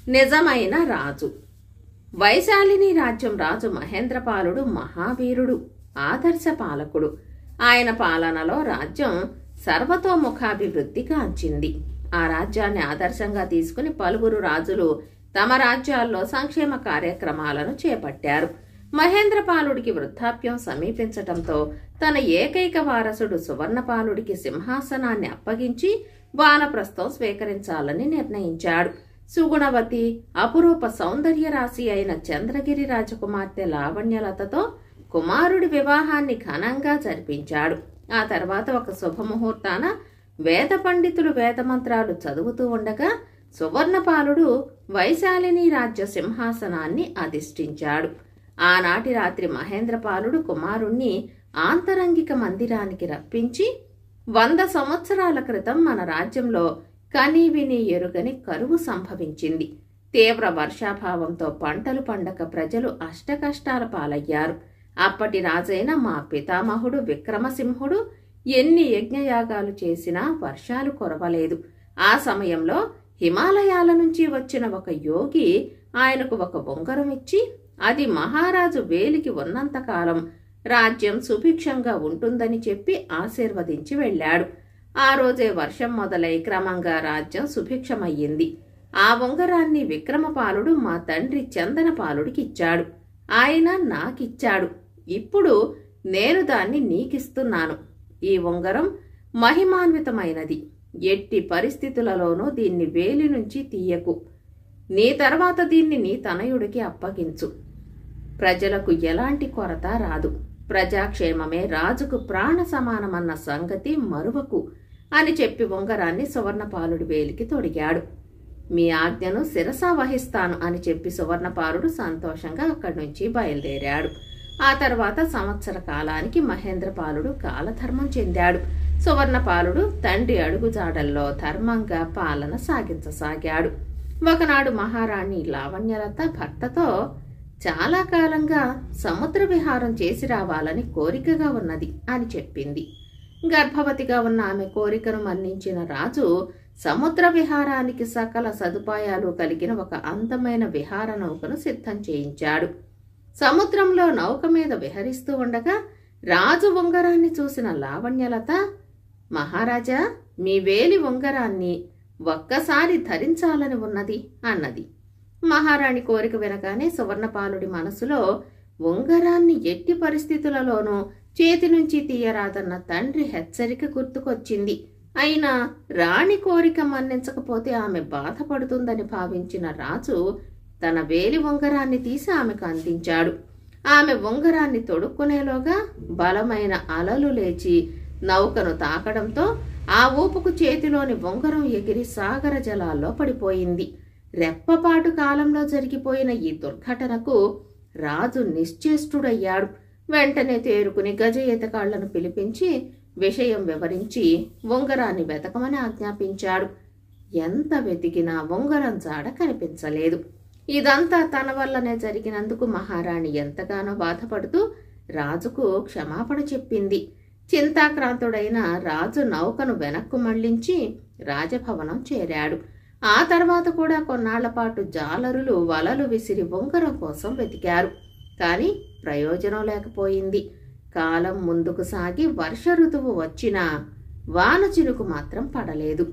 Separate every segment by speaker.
Speaker 1: నిజమైన రాజు. వైశాలిని రాజ్యం రాజు మహేంద్రపాలుడు మహావీరుడు, ఆదర్శ పాలకుడు. ఆయన పాలనలో రాజ్యం సర్వతోముఖాభివృద్ధి కాంచింది. ఆ రాజ్యాన్ని ఆదర్శంగా తీసుకుని పలువురు రాజులు తమ రాజ్యాల్లో సంక్షేమ కార్యక్రమాలను చేపట్టారు. మహేంద్రపాలుడికి వృద్ధాప్యం సమీపించటంతో తన ఏకైక వారసుడు సువర్ణపాలుడికి సింహాసనాన్ని అప్పగించి వానప్రస్థం స్వీకరించాలని నిర్ణయించాడు. సుగుణవతి, అపురూప సౌందర్య రాశి అయిన చంద్రగిరి రాజకుమార్తె లావణ్యలతతో కుమారుడి వివాహాన్ని ఘనంగా జరిపించాడు. ఆ తర్వాత ఒక శుభముహూర్తాన వేద పండితులు వేదమంత్రాలు చదువుతూ ఉండగా సువర్ణపాలుడు వైశాలిని రాజ్య సింహాసనాన్ని అధిష్ఠించాడు. ఆనాటి రాత్రి మహేంద్రపాలుడు కుమారుణ్ణి ఆంతరంగిక మందిరానికి రప్పించి 100 సంవత్సరాల క్రితం మన రాజ్యంలో కనీవిని ఎరుగని కరువు సంభవించింది. తీవ్ర వర్షాభావంతో పంటలు పండక ప్రజలు అష్టకష్టాల పాలయ్యారు. అప్పటి రాజైన మా పితామహుడు విక్రమసింహుడు ఎన్ని యజ్ఞయాగాలు చేసినా వర్షాలు కురవలేదు. ఆ సమయంలో హిమాలయాల నుంచి వచ్చిన ఒక యోగి ఆయనకు ఒక ఉంగరం ఇచ్చి అది మహారాజు వేలికి ఉన్నంతకాలం రాజ్యం సుభిక్షంగా ఉంటుందని చెప్పి ఆశీర్వదించి వెళ్ళాడు. ఆ రోజే వర్షం మొదలై క్రమంగా రాజ్యం సుభిక్షమయ్యింది. ఆ ఉంగరాన్ని విక్రమపాలుడు మా తండ్రి చందనపాలుడికి ఇచ్చాడు. ఆయన నాకిచ్చాడు. ఇప్పుడు నేను దాన్ని నీకిస్తున్నాను. ఈ ఉంగరం మహిమాన్వితమైనది. ఎట్టి పరిస్థితులలోనూ దీన్ని వేలి నుంచి తీయకు. నీ తర్వాత దీన్ని నీ తనయుడికి అప్పగించు. ప్రజలకు ఎలాంటి కొరత రాదు. ప్రజాక్షేమమే రాజుకు ప్రాణ సమానమన్న సంగతి మరువకు అని చెప్పి ఉంగరాన్ని సువర్ణపాలుడి వేలికి తొడిగాడు. మీ ఆజ్ఞను శిరసా వహిస్తాను అని చెప్పి సువర్ణపాలుడు సంతోషంగా అక్కడి నుంచి బయలుదేరాడు. ఆ తర్వాత సంవత్సర కాలానికి మహేంద్రపాలుడు కాలధర్మం చెందాడు. సువర్ణపాలుడు తండ్రి అడుగుజాడల్లో ధర్మంగా పాలన సాగించసాగాడు. ఒకనాడు మహారాణి లావణ్యలత భర్తతో చాలా కాలంగా సముద్ర విహారం చేసి రావాలని కోరికగా ఉన్నది అని చెప్పింది. గర్భవతిగా ఉన్న ఆమె కోరికను మన్నించిన రాజు సముద్ర విహారానికి సకల సదుపాయాలు కలిగిన ఒక అందమైన విహార నౌకను సిద్ధం చేయించాడు. సముద్రంలో నౌక మీద విహరిస్తూ ఉండగా రాజు ఉంగరాన్ని చూసిన లావణ్యలత, మహారాజా, మీ వేలి ఉంగరాన్ని ఒక్కసారి ధరించాలని ఉన్నది అన్నది. మహారాణి కోరిక వినగానే సువర్ణపాలుడి మనసులో ఉంగరాన్ని ఎట్టి పరిస్థితులలోనూ చేతి నుంచి తీయరాదన్న తండ్రి హెచ్చరిక గుర్తుకొచ్చింది. అయినా రాణి కోరిక మన్నించకపోతే ఆమె బాధపడుతుందని భావించిన రాజు తన వేలి ఉంగరాన్ని తీసి ఆమెకు అందించాడు. ఆమె ఉంగరాన్ని తొడుక్కునేలోగా బలమైన అలలు లేచి నౌకను తాకడంతో ఆ ఊపుకు చేతిలోని ఉంగరం ఎగిరి సాగర జలాల్లో పడిపోయింది. రెప్పపాటు కాలంలో జరిగిపోయిన ఈ దుర్ఘటనకు రాజు నిశ్చేష్టుడయ్యాడు. వెంటనే తేరుకుని గజ ఈతగాళ్లను పిలిపించి విషయం వివరించి ఉంగరాన్ని వెతకమని ఆజ్ఞాపించాడు. ఎంత వెతికినా ఉంగరం జాడ కనిపించలేదు. ఇదంతా తన వల్లనే జరిగినందుకు మహారాణి ఎంతగానో బాధపడుతూ రాజుకు క్షమాపణ చెప్పింది. చింతాక్రాంతుడైన రాజు నౌకను వెనక్కు మళ్లించి రాజభవనం చేరాడు. ఆ తర్వాత కూడా కొన్నాళ్ల పాటు జాలరులు వలలు విసిరి ఉంగరం కోసం వెతికారు. కాని ప్రయోజనం లేకపోయింది. కాలం ముందుకు సాగి వర్ష ఋతువు వచ్చినా వాన చినుకు మాత్రం పడలేదు.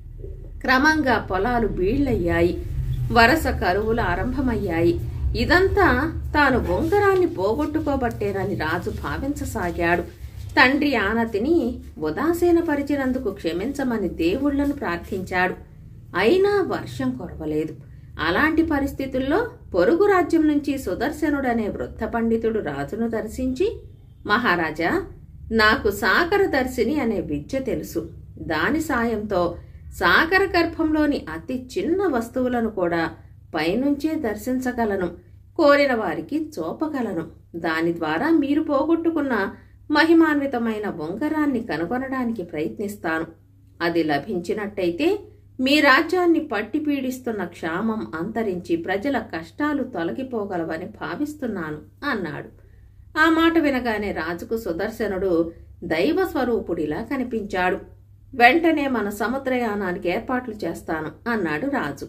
Speaker 1: క్రమంగా పొలాలు బీళ్లయ్యాయి. వరస కరువులు ఆరంభమయ్యాయి. ఇదంతా తాను ఉంగరాన్ని పోగొట్టుకోబట్టేనని రాజు భావించసాగాడు. తండ్రి ఆనతిని ఉదాసీనపరిచినందుకు క్షమించమని దేవుళ్లను ప్రార్థించాడు. అయినా వర్షం కురవలేదు. అలాంటి పరిస్థితుల్లో పొరుగు రాజ్యం నుంచి సుదర్శనుడనే వృద్ధ పండితుడు రాజును దర్శించి, మహారాజా, నాకు సాగర దర్శిని అనే విద్య తెలుసు. దాని సాయంతో సాగర గర్భంలోని అతి చిన్న వస్తువులను కూడా పైనుంచే దర్శించగలను. కోరిన వారికి చూపగలను. దాని ద్వారా మీరు పోగొట్టుకున్న మహిమాన్వితమైన ఉంగరాన్ని కనుగొనడానికి ప్రయత్నిస్తాను. అది లభించినట్టయితే మీ రాజ్యాన్ని పట్టి పీడిస్తున్న క్షామం అంతరించి ప్రజల కష్టాలు తొలగిపోగలవని భావిస్తున్నాను అన్నాడు. ఆ మాట వినగానే రాజుకు సుదర్శనుడు దైవ స్వరూపుడిలా కనిపించాడు. వెంటనే మన సముద్రయానానికి ఏర్పాట్లు చేస్తాను అన్నాడు రాజు.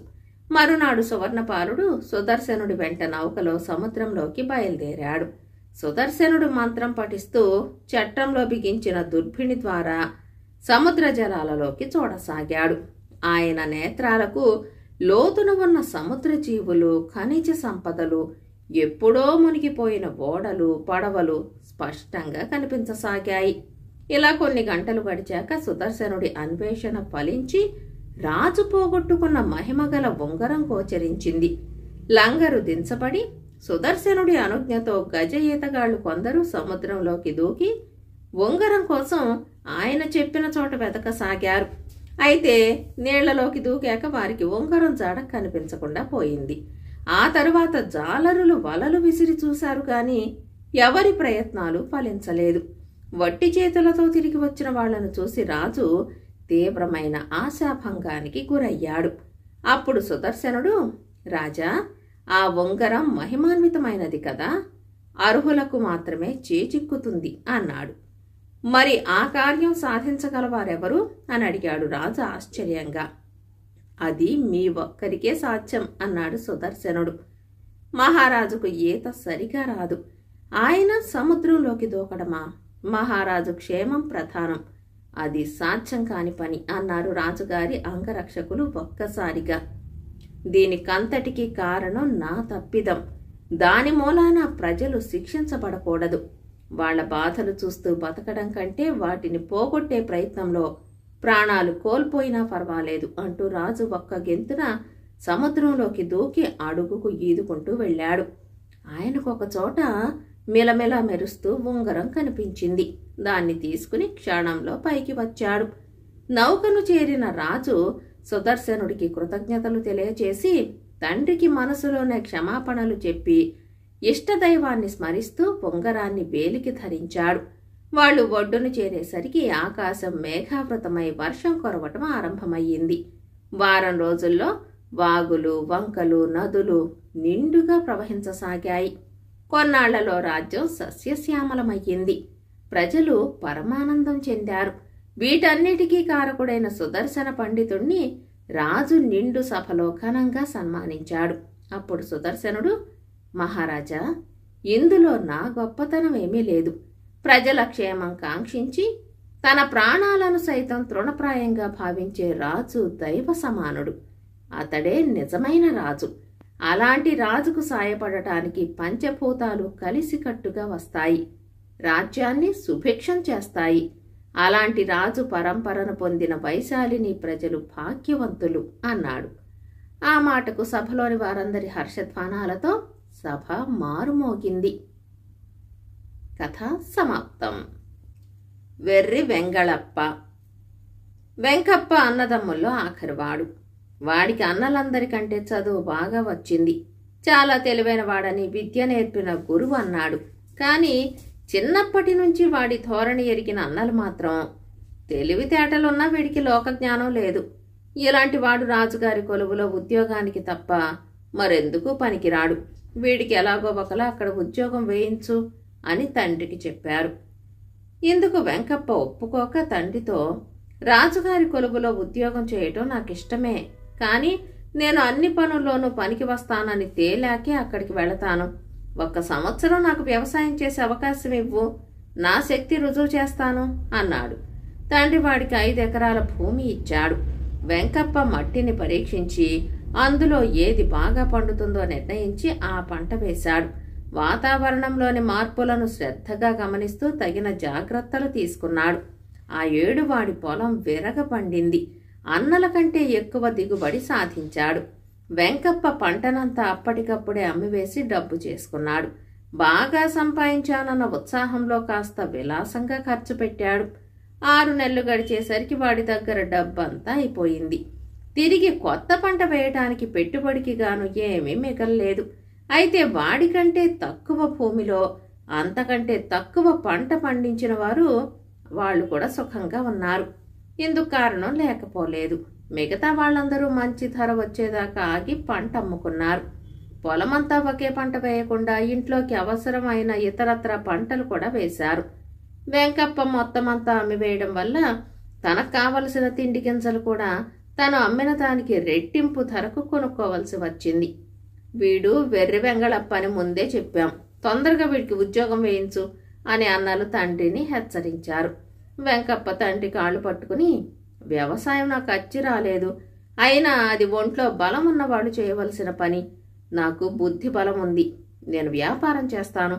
Speaker 1: మరునాడు సువర్ణపాలుడు సుదర్శనుడి వెంట నౌకలో సముద్రంలోకి బయలుదేరాడు. సుదర్శనుడు మంత్రం పఠిస్తూ చట్రంలో బిగించిన దుర్భిణి ద్వారా సముద్ర జలాలలోకి చూడసాగాడు. ఆయన నేత్రాలకు లోతున ఉన్న సముద్ర జీవులు, ఖనిజ సంపదలు, ఎప్పుడో మునిగిపోయిన ఓడలు, పడవలు స్పష్టంగా కనిపించసాగాయి. ఇలా కొన్ని గంటలు గడిచాక సుదర్శనుడి అన్వేషణ ఫలించి రాజు పోగొట్టుకున్న మహిమగల ఉంగరం గోచరించింది. లంగరు దించబడి సుదర్శనుడి అనుజ్ఞతో గజ ఈతగాళ్లు కొందరు సముద్రంలోకి దూకి ఉంగరం కోసం ఆయన చెప్పిన చోట వెతకసాగారు. అయితే నీళ్లలోకి దూకాక వారికి ఉంగరం జాడ కనిపించకుండా పోయింది. ఆ తరువాత జాలరులు వలలు విసిరి చూశారు గాని ఎవరి ప్రయత్నాలు ఫలించలేదు. వట్టి చేతులతో తిరిగి వచ్చిన వాళ్లను చూసి రాజు తీవ్రమైన ఆశాభంగానికి గురయ్యాడు. అప్పుడు సుదర్శనుడు, రాజా, ఆ ఉంగరం మహిమాన్వితమైనది కదా, అర్హులకు మాత్రమే చేజిక్కుతుంది అన్నాడు. మరి ఆ కార్యం సాధించగలవారెవరు అని అడిగాడు రాజు ఆశ్చర్యంగా. అది మీ ఒక్కరికే సాధ్యం అన్నాడు సుదర్శనుడు. మహారాజుకు ఈత సరిగా రాదు. ఆయన సముద్రంలోకి దూకడమా? మహారాజు క్షేమం ప్రధానం. అది సాధ్యం కాని పని అన్నారు రాజుగారి అంగరక్షకులు ఒక్కసారిగా. దీనికంతటికీ కారణం నా తప్పిదం. దాని మూలాన ప్రజలు శిక్షించబడకూడదు. వాళ్ల బాధలు చూస్తూ బతకడం కంటే వాటిని పోగొట్టే ప్రయత్నంలో ప్రాణాలు కోల్పోయినా పర్వాలేదు అంటూ రాజు ఒక్క గెంతున సముద్రంలోకి దూకి అడుగుకు ఈదుకుంటూ వెళ్ళాడు. ఆయనకొక చోట మిలమిల మెరుస్తూ ఉంగరం కనిపించింది. దాన్ని తీసుకుని క్షణంలో పైకి వచ్చాడు. నౌకను చేరిన రాజు సుదర్శనుడికి కృతజ్ఞతలు తెలియచేసి తండ్రికి మనసులోనే క్షమాపణలు చెప్పి ఇష్టదైవాన్ని స్మరిస్తూ ఉంగరాన్ని వేలికి ధరించాడు. వాళ్లు ఒడ్డును చేరేసరికి ఆకాశం మేఘావృతమై వర్షం కురవటం ఆరంభమయ్యింది. వారం రోజుల్లో వాగులు, వంకలు, నదులు నిండుగా ప్రవహించసాగాయి. కొన్నాళ్లలో రాజ్యం సస్యశ్యామలమయ్యింది. ప్రజలు పరమానందం చెందారు. వీటన్నిటికీ కారకుడైన సుదర్శన పండితుణ్ణి రాజు నిండు సభలో ఘనంగా సన్మానించాడు. అప్పుడు సుదర్శనుడు, మహారాజా, ఇందులో నా గొప్పతనం ఏమీ లేదు. ప్రజల క్షేమం కాంక్షించి తన ప్రాణాలను సైతం తృణప్రాయంగా భావించే రాజు దైవ సమానుడు. అతడే నిజమైన రాజు. అలాంటి రాజుకు సాయపడటానికి పంచభూతాలు కలిసికట్టుగా వస్తాయి, రాజ్యాన్ని సుభిక్షం చేస్తాయి. అలాంటి రాజు పరంపరను పొందిన వైశాలిని ప్రజలు భాగ్యవంతులు అన్నాడు. ఆ మాటకు సభలోని వారందరి హర్షధ్వానాలతో సభ మారుమోగింది. కథ సమాప్తం. వెర్రి వెంగళప్ప. వెంకప్ప అన్నదమ్ముల్లో ఆఖరివాడు. వాడికి అన్నలందరికంటే చదువు బాగా వచ్చింది. చాలా తెలివైన వాడని విద్య నేర్పిన గురువు అన్నాడు. కాని చిన్నప్పటి నుంచి వాడి ధోరణి ఎరిగిన అన్నలు మాత్రం తెలివితేటలున్నా వీడికి లోకజ్ఞానం లేదు. ఇలాంటి వాడు రాజుగారి కొలువులో ఉద్యోగానికి తప్ప మరెందుకు పనికిరాడు. వీడికి ఎలాగో ఒకలా అక్కడ ఉద్యోగం వేయించు అని తండ్రికి చెప్పారు. ఇందుకు వెంకప్ప ఒప్పుకోక తండ్రితో, రాజుగారి కొలువులో ఉద్యోగం చేయటం నాకిష్టమే, కానీ నేను అన్ని పనుల్లోనూ పనికి వస్తానని తేలాకే అక్కడికి వెళతాను. 1 సంవత్సరం నాకు వ్యవసాయం చేసే అవకాశం ఇవ్వు, నా శక్తి రుజువు చేస్తాను అన్నాడు. తండ్రి వాడికి 5 ఎకరాల భూమి ఇచ్చాడు. వెంకప్ప మట్టిని పరీక్షించి అందులో ఏది బాగా పండుతుందో నిర్ణయించి ఆ పంట వేశాడు. వాతావరణంలోని మార్పులను శ్రద్ధగా గమనిస్తూ తగిన జాగ్రత్తలు తీసుకున్నాడు. ఆ ఏడు వాడి పొలం విరగ పండింది. అన్నల కంటే ఎక్కువ దిగుబడి సాధించాడు. వెంకప్ప పంటనంతా అప్పటికప్పుడే అమ్మివేసి డబ్బు చేసుకున్నాడు. బాగా సంపాదించానన్న ఉత్సాహంలో కాస్త విలాసంగా ఖర్చు పెట్టాడు. 6 నెలలు గడిచేసరికి వాడి దగ్గర డబ్బంతా అయిపోయింది. తిరిగి కొత్త పంట వేయటానికి పెట్టుబడికి గాను ఏమీ మిగల్లేదు. అయితే వాడికంటే తక్కువ భూమిలో అంతకంటే తక్కువ పంట పండించిన వాళ్ళు కూడా సుఖంగా ఉన్నారు. ఇందుకు కారణం లేకపోలేదు. మిగతా వాళ్ళందరూ మంచి ధర వచ్చేదాకా ఆగి పంట అమ్ముకున్నారు. పొలమంతా ఒకే పంట వేయకుండా ఇంట్లోకి అవసరమైన ఇతరత్ర పంటలు కూడా వేశారు. వెంకప్ప మొత్తమంతా అమ్మివేయడం వల్ల తనకు కావలసిన తిండి గింజలు కూడా తను అమ్మిన దానికి రెట్టింపు ధరకు కొనుక్కోవలసి వచ్చింది. వీడు వెర్రి వెంగళప్ప అని ముందే చెప్పాం, తొందరగా వీడికి ఉద్యోగం వేయించు అని అన్నలు తండ్రిని హెచ్చరించారు. వెంకప్ప తండ్రి కాళ్ళు పట్టుకుని, వ్యవసాయం నాకు అచ్చి రాలేదు, అయినా అది ఒంట్లో బలం ఉన్నవాడు చేయవలసిన పని. నాకు బుద్ధి బలం ఉంది, నేను వ్యాపారం చేస్తాను,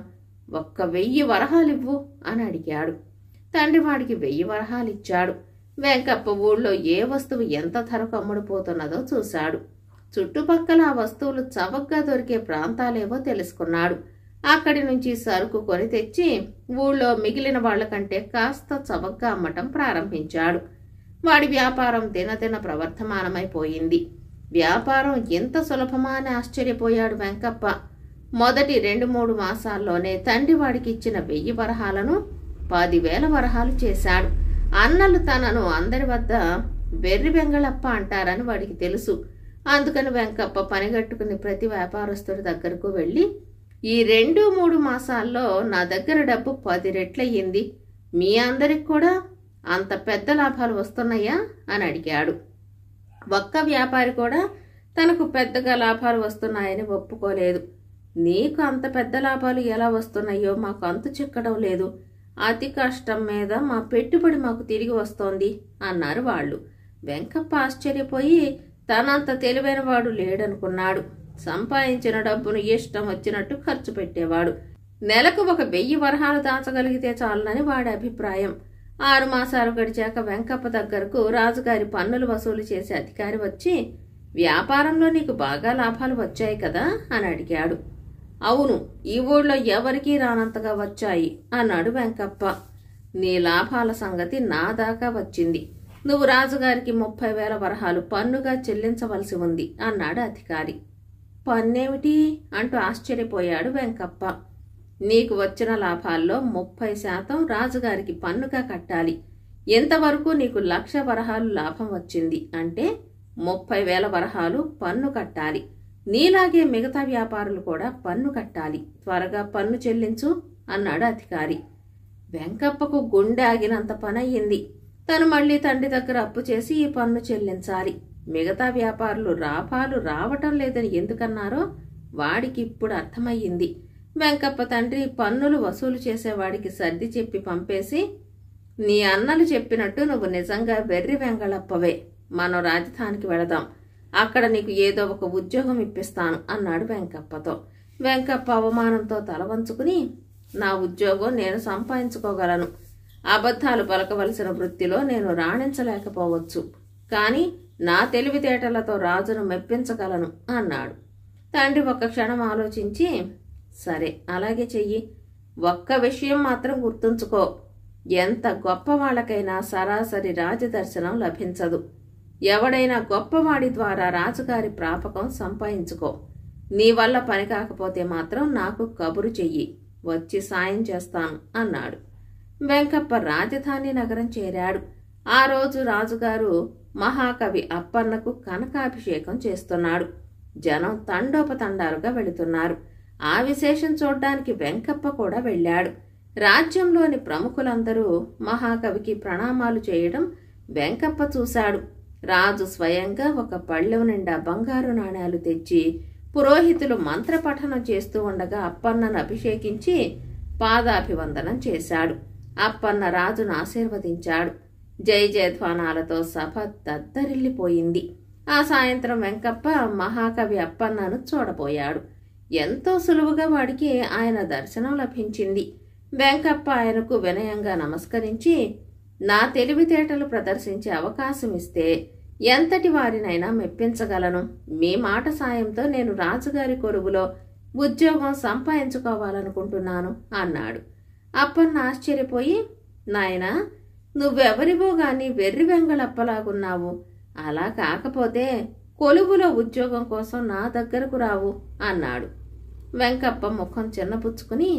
Speaker 1: 1000 వరహాలివ్వు అని అడిగాడు. తండ్రి వాడికి 1000 వరహాలిచ్చాడు. వెంకప్ప ఊళ్ళో ఏ వస్తువు ఎంత ధరకు అమ్ముడుపోతున్నదో చూశాడు. చుట్టుపక్కల ఆ వస్తువులు చవకగా దొరికే ప్రాంతాలేవో తెలుసుకున్నాడు. అక్కడి నుంచి సరుకు కొని తెచ్చి ఊళ్ళో మిగిలిన వాళ్లకంటే కాస్త చవకగా అమ్మటం ప్రారంభించాడు. వాడి వ్యాపారం దినదిన ప్రవర్ధమానమైపోయింది. వ్యాపారం ఎంత సులభమా అని ఆశ్చర్యపోయాడు వెంకప్ప. మొదటి 2-3 మాసాల్లోనే తండ్రి వాడికి ఇచ్చిన 1000 వరహాలను 10,000 వరహాలు చేశాడు. అన్నలు తనను అందరి వద్ద వెర్రి వెంగళప్ప అంటారని వాడికి తెలుసు. అందుకని వెంకప్ప పనిగట్టుకుని ప్రతి వ్యాపారస్తుడి దగ్గరకు వెళ్ళి, ఈ 2-3 మాసాల్లో నా దగ్గర డబ్బు 10 రెట్లయ్యింది, మీ అందరికి కూడా అంత పెద్ద లాభాలు వస్తున్నాయా అని అడిగాడు. ఒక్క వ్యాపారి కూడా తనకు పెద్దగా లాభాలు వస్తున్నాయని ఒప్పుకోలేదు. నీకు అంత పెద్ద లాభాలు ఎలా వస్తున్నాయో మాకు అంతు చిక్కడం లేదు, అతి కష్టం మీద మా పెట్టుబడి మాకు తిరిగి వస్తోంది అన్నారు వాళ్ళు. వెంకప్ప ఆశ్చర్యపోయి తనంత తెలివైన వాడు లేడనుకున్నాడు. సంపాదించిన డబ్బును ఇష్టం వచ్చినట్టు ఖర్చు పెట్టేవాడు. నెలకు 1000 వరహాలు దాచగలిగితే చాలని వాడి అభిప్రాయం. 6 మాసాలు గడిచాక వెంకప్ప దగ్గరకు రాజుగారి పన్నులు వసూలు చేసే అధికారి వచ్చి, వ్యాపారంలో నీకు బాగా లాభాలు వచ్చాయి కదా అని అడిగాడు. అవును, ఈ ఊళ్ళో ఎవరికీ రానంతగా వచ్చాయి అన్నాడు వెంకప్ప. నీ లాభాల సంగతి నా దాకా వచ్చింది, నువ్వు రాజుగారికి 30,000 వరహాలు పన్నుగా చెల్లించవలసి ఉంది అన్నాడు అధికారి. పన్నేమిటి అంటూ ఆశ్చర్యపోయాడు వెంకప్ప. నీకు వచ్చిన లాభాల్లో 30% రాజుగారికి పన్నుగా కట్టాలి. ఎంతవరకు నీకు 1,00,000 వరహాలు లాభం వచ్చింది అంటే 30,000 వరహాలు పన్ను కట్టాలి. నీలాగే మిగతా వ్యాపారులు కూడా పన్ను కట్టాలి, త్వరగా పన్ను చెల్లించు అన్నాడు అధికారి. వెంకప్పకు గుండె ఆగినంత పనయ్యింది. తను మళ్లీ తండ్రి దగ్గర అప్పు చేసి ఈ పన్ను చెల్లించాలి. మిగతా వ్యాపారులు లాభాలు రావటం లేదని ఎందుకన్నారో వాడికి ఇప్పుడు అర్థమయ్యింది. వెంకప్ప తండ్రి పన్నులు వసూలు చేసేవాడికి సర్ది చెప్పి పంపేసి, నీ అన్నలు చెప్పినట్టు నువ్వు నిజంగా వెర్రి వెంగళప్పవే, మనం రాజధానికి వెళదాం, అక్కడ నీకు ఏదో ఒక ఉద్యోగం ఇప్పిస్తాను అన్నాడు వెంకప్పతో. వెంకప్ప అవమానంతో తల వంచుకుని, నా ఉద్యోగం నేను సంపాదించుకోగలను, అబద్ధాలు పలకవలసిన వృత్తిలో నేను రాణించలేకపోవచ్చు, కానీ నా తెలివితేటలతో రాజును మెప్పించగలను అన్నాడు. తండ్రి ఒక్క క్షణం ఆలోచించి, సరే అలాగే చెయ్యి, ఒక్క విషయం మాత్రం గుర్తుంచుకో, ఎంత గొప్ప వాళ్ళకైనా సరాసరి రాజదర్శనం లభించదు. ఎవడైనా గొప్పవాడి ద్వారా రాజుగారి ప్రాపకం సంపాదించుకో. నీ వల్ల పని కాకపోతే మాత్రం నాకు కబురు చెయ్యి, వచ్చి సాయం చేస్తాను అన్నాడు. వెంకప్ప రాజధాని నగరం చేరాడు. ఆ రోజు రాజుగారు మహాకవి అప్పన్నకు కనకాభిషేకం చేస్తున్నాడు. జనం తండోపతండాలుగా వెళుతున్నారు. ఆ విశేషం చూడ్డానికి వెంకప్ప కూడా వెళ్ళాడు. రాజ్యంలోని ప్రముఖులందరూ మహాకవికి ప్రణామాలు చేయడం వెంకప్ప చూశాడు. రాజు స్వయంగా ఒక పళ్ళెం నిండా బంగారు నాణేలు తెచ్చి పురోహితులు మంత్రపఠనం చేస్తూ ఉండగా అప్పన్నను అభిషేకించి పాదాభివందనం చేశాడు. అప్పన్న రాజును ఆశీర్వదించాడు. జై జయధ్వానాలతో సభ దద్దరిల్లిపోయింది. ఆ సాయంత్రం వెంకప్ప మహాకవి అప్పన్నను చూడబోయాడు. ఎంతో సులువుగా వాడికి ఆయన దర్శనం లభించింది. వెంకప్ప ఆయనకు వినయంగా నమస్కరించి, నా తెలివితేటలు ప్రదర్శించే అవకాశం ఇస్తే ఎంతటి వారినైనా మెప్పించగలను. మీ మాట సాయంతో నేను రాజుగారి కొలువులో ఉద్యోగం సంపాదించుకోవాలనుకుంటున్నాను అన్నాడు. అప్పన్న ఆశ్చర్యపోయి, నాయనా, నువ్వెవరివో గాని వెర్రి వెంగళప్పలాగున్నావు, అలా కాకపోతే కొలువులో ఉద్యోగం కోసం నా దగ్గరకు రావు అన్నాడు. వెంకప్ప ముఖం చిన్నపుచ్చుకుని,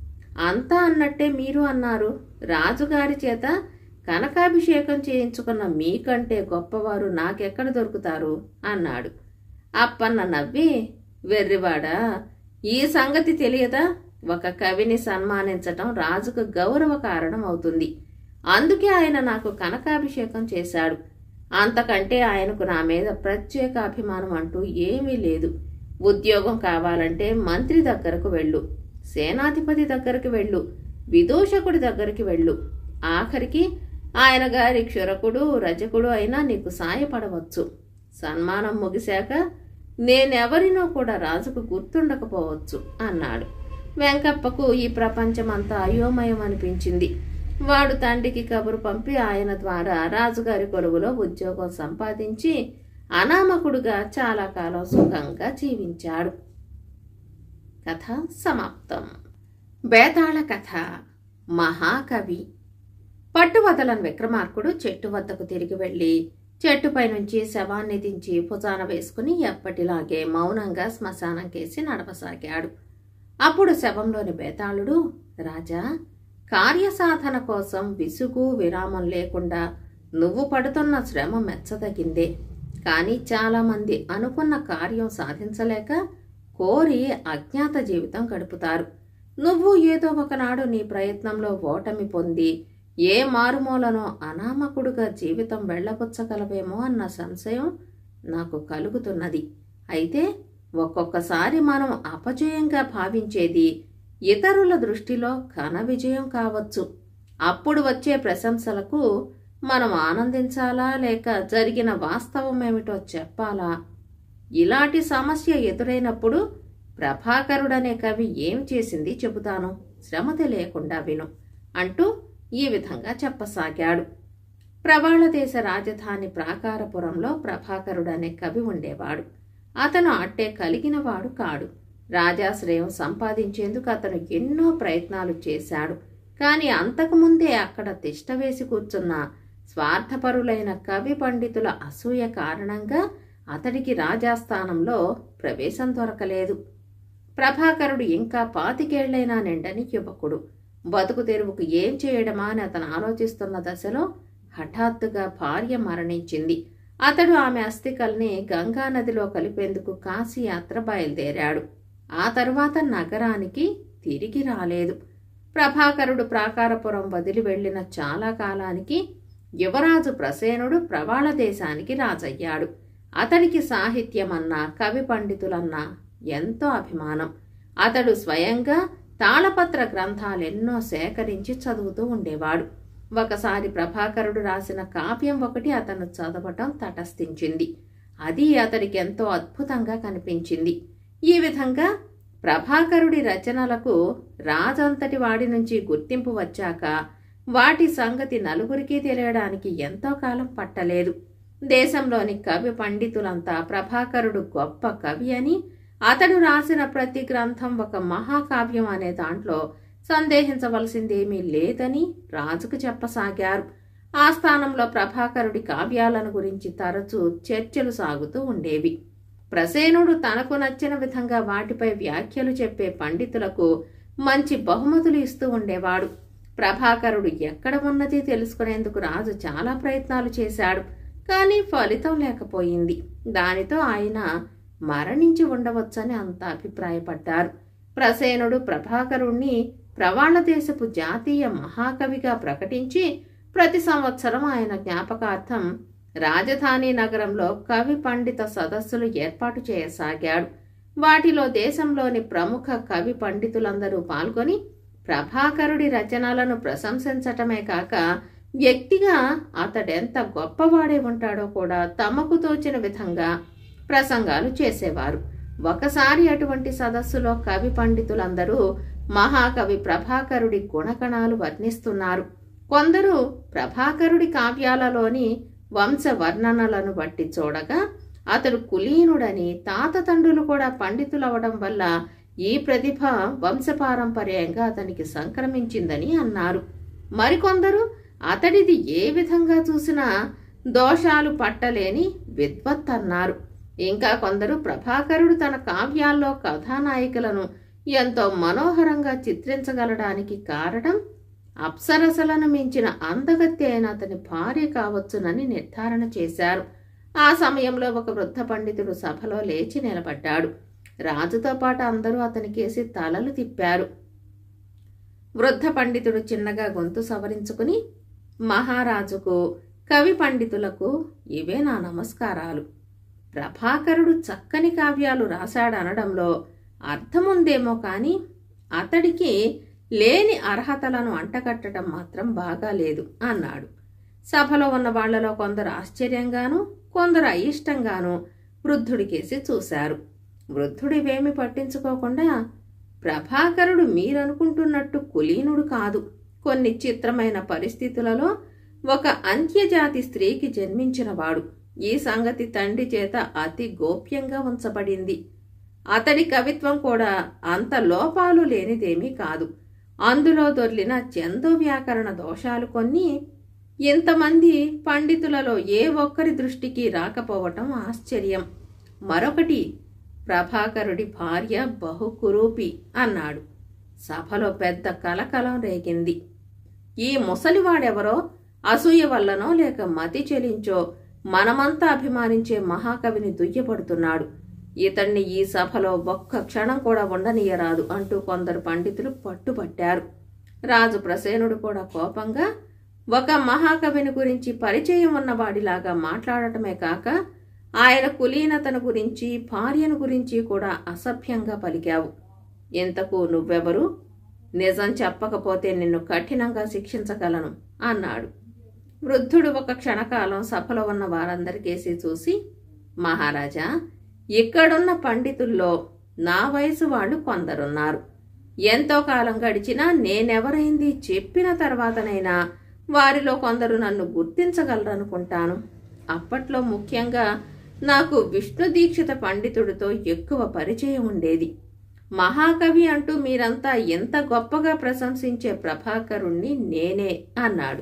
Speaker 1: అంతా అన్నట్టే మీరు అన్నారు, రాజుగారి చేత కనకాభిషేకం చేయించుకున్న మీకంటే గొప్పవారు నాకెక్కడ దొరుకుతారు అన్నాడు. అప్పన్న నవ్వి, వెర్రివాడా, ఈ సంగతి తెలియదా? ఒక కవిని సన్మానించటం రాజుకు గౌరవ కారణం అవుతుంది. అందుకే ఆయన నాకు కనకాభిషేకం చేశాడు. అంతకంటే ఆయనకు నా మీద ప్రత్యేక అభిమానం అంటూ ఏమీ లేదు. ఉద్యోగం కావాలంటే మంత్రి దగ్గరకు వెళ్ళు, సేనాధిపతి దగ్గరికి వెళ్ళు, విదూషకుడి దగ్గరికి వెళ్ళు, ఆఖరికి ఆయన గారి క్షురకుడు రజకుడు అయినా నీకు సాయపడవచ్చు. సన్మానం ముగిశాక నేనెవరినో కూడా రాజుకు గుర్తుండకపోవచ్చు అన్నాడు. వెంకప్పకు ఈ ప్రపంచమంతా అయోమయం అనిపించింది. వాడు తండ్రికి కబురు పంపి ఆయన ద్వారా రాజుగారి కొలువులో ఉద్యోగం సంపాదించి అనామకుడుగా చాలా కాలం సుఖంగా జీవించాడు. కథ సమాప్తం. బేతాళ కథ. మహాకవి. పట్టువదలని విక్రమార్కుడు చెట్టు వద్దకు తిరిగి వెళ్లి చెట్టుపై నుంచి శవాన్ని దించి భుజాన వేసుకుని ఎప్పటిలాగే మౌనంగా శ్మశానం కేసి నడవసాగాడు. అప్పుడు శవంలోని బేతాళుడు, రాజా, కార్యసాధన కోసం విసుగు విరామం లేకుండా నువ్వు పడుతున్న శ్రమ మెచ్చదగిందే. కానీ చాలామంది అనుకున్న కార్యం సాధించలేక కోరి అజ్ఞాత జీవితం గడుపుతారు. నువ్వు ఏదో ఒకనాడు నీ ప్రయత్నంలో ఓటమి పొంది ఏ మారుమూలనో అనామకుడుగా జీవితం వెళ్లబుచ్చగలవేమో అన్న సంశయం నాకు కలుగుతున్నది. అయితే ఒక్కొక్కసారి మనం అపజయంగా భావించేది ఇతరుల దృష్టిలో ఘన విజయం కావచ్చు. అప్పుడు వచ్చే ప్రశంసలకు మనం ఆనందించాలా లేక జరిగిన వాస్తవమేమిటో చెప్పాలా? ఇలాంటి సమస్య ఎదురైనప్పుడు ప్రభాకరుడనే కవి ఏం చేసింది చెబుతాను, శ్రమ తెలియకుండా విను అంటూ ఈ విధంగా చెప్పసాగాడు. ప్రవాళ దేశ రాజధాని ప్రాకారపురంలో ప్రభాకరుడనే కవి ఉండేవాడు. అతను అట్టే కలిగినవాడు కాడు. రాజాశ్రయం సంపాదించేందుకు అతను ఎన్నో ప్రయత్నాలు చేశాడు. కాని అంతకుముందే అక్కడ తిష్టవేసి కూర్చున్న స్వార్థపరులైన కవి పండితుల అసూయ కారణంగా అతడికి రాజాస్థానంలో ప్రవేశం దొరకలేదు. ప్రభాకరుడు ఇంకా 25 ఏళ్లైనా నిండని యువకుడు. బతుకు తెరువుకు ఏం చేయడమా అని అతను ఆలోచిస్తున్న దశలో హఠాత్తుగా భార్య మరణించింది. అతడు ఆమె అస్థికల్ని గంగానదిలో కలిపేందుకు కాశీయాత్ర బయలుదేరాడు. ఆ తరువాత నగరానికి తిరిగి రాలేదు. ప్రభాకరుడు ప్రాకారపురం వదిలి వెళ్లిన చాలా కాలానికి యువరాజు ప్రసేనుడు ప్రవాళ దేశానికి రాజయ్యాడు. అతడికి సాహిత్యమన్నా కవి పండితులన్నా ఎంతో అభిమానం. అతడు స్వయంగా తాళపత్ర గ్రంథాలెన్నో సేకరించి చదువుతూ ఉండేవాడు. ఒకసారి ప్రభాకరుడు రాసిన కావ్యం ఒకటి అతను చదవటం తటస్థించింది. అది అతడికి ఎంతో అద్భుతంగా కనిపించింది. ఈ విధంగా ప్రభాకరుడి రచనలకు రాజంతటి వాడి నుంచి గుర్తింపు వచ్చాక వాటి సంగతి నలుగురికి తెలియడానికి ఎంతో కాలం పట్టలేదు. దేశంలోని కవి పండితులంతా ప్రభాకరుడు గొప్ప కవి అని, అతడు రాసిన ప్రతి గ్రంథం ఒక మహాకావ్యం అనే దాంట్లో సందేహించవలసిందేమీ లేదని రాజుకు చెప్పసాగారు. ఆ స్థానంలో ప్రభాకరుడి కావ్యాలను గురించి తరచూ చర్చలు సాగుతూ ఉండేవి. ప్రసేనుడు తనకు నచ్చిన విధంగా వాటిపై వ్యాఖ్యలు చెప్పే పండితులకు మంచి బహుమతులు ఇస్తూ ఉండేవాడు. ప్రభాకరుడు ఎక్కడ ఉన్నది తెలుసుకునేందుకు రాజు చాలా ప్రయత్నాలు చేశాడు. కానీ ఫలితం లేకపోయింది. దానితో ఆయన మరణించి ఉండవచ్చని అంతా అభిప్రాయపడ్డారు. ప్రసేనుడు ప్రభాకరుణ్ణి ప్రవాళ దేశపు జాతీయ మహాకవిగా ప్రకటించి ప్రతి సంవత్సరం ఆయన జ్ఞాపకార్థం రాజధాని నగరంలో కవి పండిత సదస్సులు ఏర్పాటు చేయసాగాడు. వాటిలో దేశంలోని ప్రముఖ కవి పండితులందరూ పాల్గొని ప్రభాకరుడి రచనలను ప్రశంసించటమే కాక వ్యక్తిగా అతడెంత గొప్పవాడే ఉంటాడో కూడా తమకు తోచిన విధంగా ప్రసంగాలు చేసేవారు. ఒకసారి అటువంటి సదస్సులో కవి పండితులందరూ మహాకవి ప్రభాకరుడి గుణగణాలు వర్ణిస్తున్నారు. కొందరు ప్రభాకరుడి కావ్యాలలోని వంశ వర్ణనలను బట్టి చూడగా అతడు కులీనుడని, తాత తండ్రులు కూడా పండితులవడం వల్ల ఈ ప్రతిభ వంశపారంపర్యంగా అతనికి సంక్రమించిందని అన్నారు. మరికొందరు అతడిది ఏ విధంగా చూసినా దోషాలు పట్టలేని విద్వత్ అన్నారు. ఇంకా కొందరు ప్రభాకరుడు తన కావ్యాల్లో కథానాయికలను ఎంతో మనోహరంగా చిత్రించగలడానికి కారణం అప్సరసలను మించిన అందగత్తి అయిన అతని భార్య కావచ్చునని నిర్ధారణ చేశారు. ఆ సమయంలో ఒక వృద్ధ పండితుడు సభలో లేచి నిలబడ్డాడు. రాజుతో పాటు అందరూ అతనికేసి తలలు తిప్పారు. వృద్ధ పండితుడు చిన్నగా గొంతు సవరించుకుని, మహారాజుకు కవి పండితులకు ఇవే నా నమస్కారాలు. ప్రభాకరుడు చక్కని కావ్యాలు రాశాడనడంలో అర్థముందేమో కానీ అతడికి లేని అర్హతలను అంటగట్టడం మాత్రం బాగాలేదు అన్నాడు. సభలో ఉన్న వాళ్లలో కొందరు ఆశ్చర్యంగానూ కొందరు అయిష్టంగానూ వృద్ధుడికేసి చూశారు. వృద్ధుడివేమి పట్టించుకోకుండా, ప్రభాకరుడు మీరనుకుంటున్నట్టు కులీనుడు కాదు. కొన్ని చిత్రమైన పరిస్థితులలో ఒక అంత్యజాతి స్త్రీకి జన్మించినవాడు. ఈ సంగతి తండ్రి చేత అతి గోప్యంగా ఉంచబడింది. అతడి కవిత్వం కూడా అంత లోపాలు లేనిదేమీ కాదు. అందులో దొర్లిన ఛందో వ్యాకరణ దోషాలు కొన్ని ఇంతమంది పండితులలో ఏ ఒక్కరి దృష్టికి రాకపోవటం ఆశ్చర్యం. మరొకటి, ప్రభాకరుడి భార్య బహుకురూపి అన్నాడు. సభలో పెద్ద కలకలం రేగింది. ఈ ముసలివాడెవరో అసూయ వల్లనో లేక మతి చెలించో మనమంతా అభిమానించే మహాకవిని దుయ్యపడుతున్నాడు. ఇతన్ని ఈ సభలో ఒక్క క్షణం కూడా ఉండనీయరాదు అంటూ కొందరు పండితులు పట్టుపట్టారు. రాజు ప్రసేనుడు కూడా కోపంగా ఒక మహాకవిని గురించి పరిచయం ఉన్నవాడిలాగా మాట్లాడటమే కాక ఆయన కులీనతను గురించి భార్యను గురించి కూడా అసభ్యంగా పలికావు. ఇంతకు నువ్వెవరు? నిజం చెప్పకపోతే నిన్ను కఠినంగా శిక్షించగలను అన్నాడు. వృద్ధుడు ఒక క్షణకాలం సభలో ఉన్న వారందరికేసి చూసి, మహారాజా, ఇక్కడున్న పండితుల్లో నా వయసు వాళ్ళు కొందరున్నారు. ఎంతో కాలం గడిచినా నేనెవరైంది చెప్పిన తర్వాతనైనా వారిలో కొందరు నన్ను గుర్తించగలరనుకుంటాను. అప్పట్లో ముఖ్యంగా నాకు విష్ణు దీక్షిత పండితుడితో ఎక్కువ పరిచయం ఉండేది. మహాకవి అంటూ మీరంతా ఎంత గొప్పగా ప్రశంసించే ప్రభాకరుణ్ణి నేనే అన్నాడు.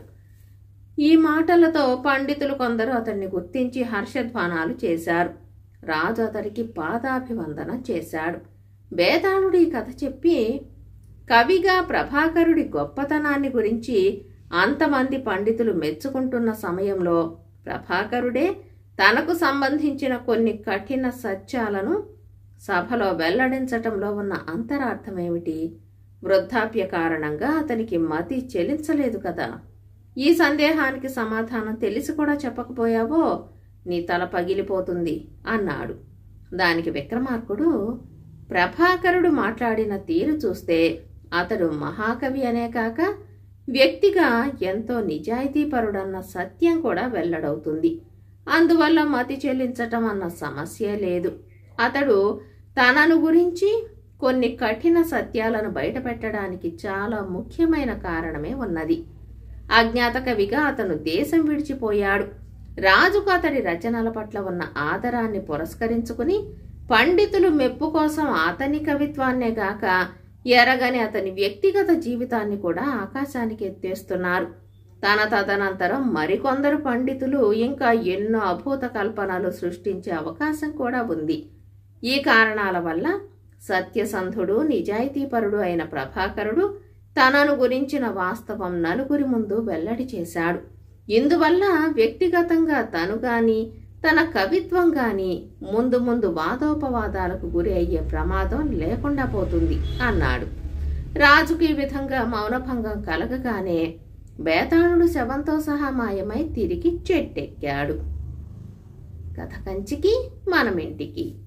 Speaker 1: ఈ మాటలతో పండితులు కొందరు అతన్ని గుర్తించి హర్షధ్వానాలు చేశారు. రాజు అతడికి పాదాభివందన చేశాడు. బేతాళుడు ఈ కథ చెప్పి, కవిగా ప్రభాకరుడి గొప్పతనాన్ని గురించి అంతమంది పండితులు మెచ్చుకుంటున్న సమయంలో ప్రభాకరుడే తనకు సంబంధించిన కొన్ని కఠిన సత్యాలను సభలో వెల్లడించటంలో ఉన్న అంతరార్థమేమిటి? వృద్ధాప్య కారణంగా అతనికి మతి చెలించలేదు కదా. ఈ సందేహానికి సమాధానం తెలిసి కూడా చెప్పకపోయావో నీ తల పగిలిపోతుంది అన్నాడు. దానికి విక్రమార్కుడు, ప్రభాకరుడు మాట్లాడిన తీరు చూస్తే అతడు మహాకవి అనే కాక వ్యక్తిగా ఎంతో నిజాయితీపరుడన్న సత్యం కూడా వెల్లడవుతుంది. అందువల్ల మతి చెల్లించటం అన్న సమస్య లేదు. అతడు తనను గురించి కొన్ని కఠిన సత్యాలను బయటపెట్టడానికి చాలా ముఖ్యమైన కారణమే ఉన్నది. అజ్ఞాత కవిగా అతను దేశం విడిచిపోయాడు. రాజుకు అతడి రచనల పట్ల ఉన్న ఆదరాన్ని పురస్కరించుకుని పండితులు మెప్పు కోసం అతని కవిత్వాన్నే గాక ఎరగని అతని వ్యక్తిగత జీవితాన్ని కూడా ఆకాశానికి ఎత్తేస్తున్నారు. తన తదనంతరం మరికొందరు పండితులు ఇంకా ఎన్నో అభూత కల్పనలు సృష్టించే అవకాశం కూడా ఉంది. ఈ కారణాల వల్ల సత్యసంధుడు, నిజాయితీపరుడు అయిన ప్రభాకరుడు తనను గురించిన వాస్తవం నలుగురి ముందు వెల్లడి చేశాడు. ఇందువల్ల వ్యక్తిగతంగా తను గాని తన కవిత్వం గాని ముందు ముందు వాదోపవాదాలకు గురి అయ్యే ప్రమాదం లేకుండా పోతుంది అన్నాడు. రాజుకు ఈ విధంగా మౌనభంగం కలగగానే బేతాళుడు శవంతో సహా మాయమై తిరిగి చెట్టెక్కాడు. కథ కంచికి మనమింటికి.